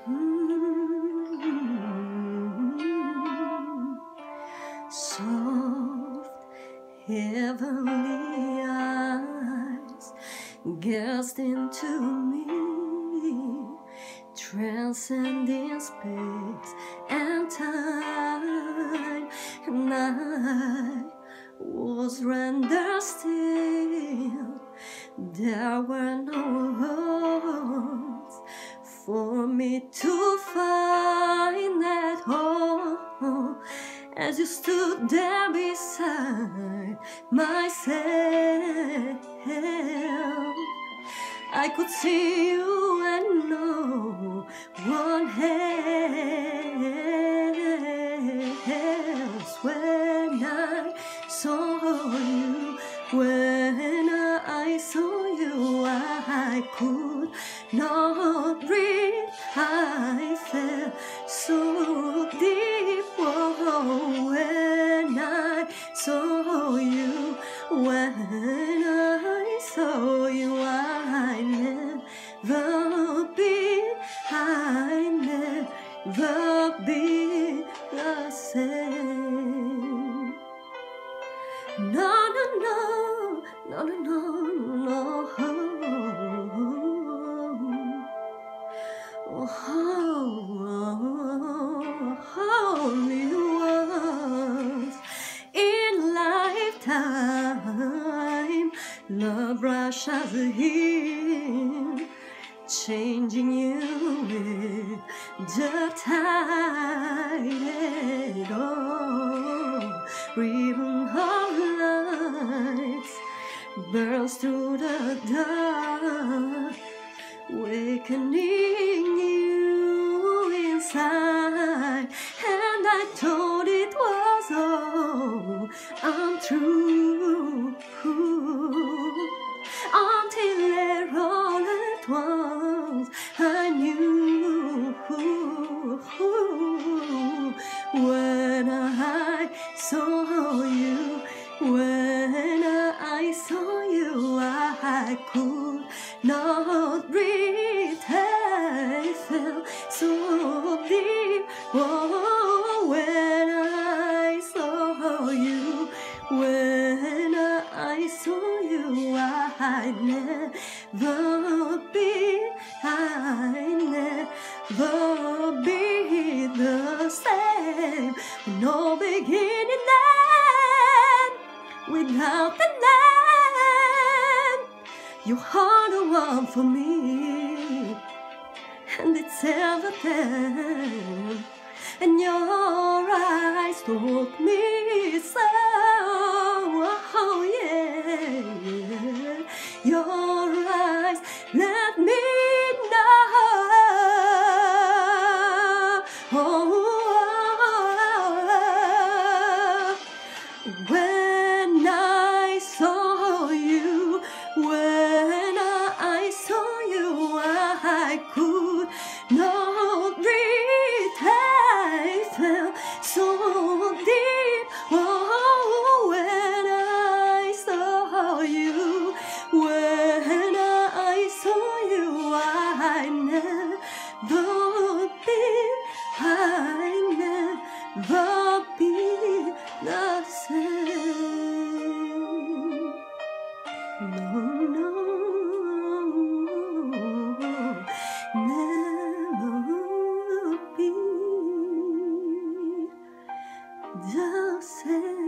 Soft heavenly eyes gazed into me, transcending space and time, and I was rendered still. There were no words for me to find at all, as you stood there beside myself. I could see you and no one else. When I saw you, when I saw you, I could not breathe. I felt so deep. Oh, when I saw you, when I saw you, I never be the same. No, no, no, no, no, no, no. Only once in lifetime, love rushes in, changing you with the tide. Oh, ribbon of lights burns through the dark, awakening you inside. And I thought it was all untrue, until there all at once I knew. When I saw you, when I saw you, I could not breathe. I felt so deep. Oh, when I saw you, when I saw you, I never be the same. No beginning end without an end. You are the one for me, and it's evident. And your eyes told me so. Oh yeah, your eyes let me know. When I saw you, when I saw you, I could not breathe. I felt so deep. Oh, when I saw you, when I saw you, I never be the same. No, no, never be the same.